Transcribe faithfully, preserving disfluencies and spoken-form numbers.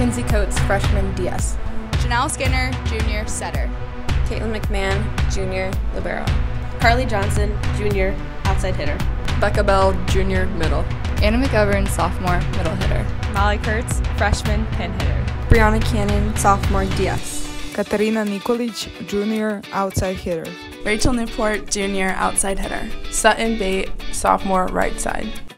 Kinsey Coates, freshman, D S. Janelle Skinner, junior, setter. Caitlin McMahon, junior, libero. Carly Johnson, junior, outside hitter. Becca Bell, junior, middle. Anna McGovern, sophomore, middle hitter. Molly Kurtz, freshman, pin hitter. Brianna Cannon, sophomore, D S. Katarina Nikolic, junior, outside hitter. Rachel Newport, junior, outside hitter. Sutton Bate, sophomore, right side.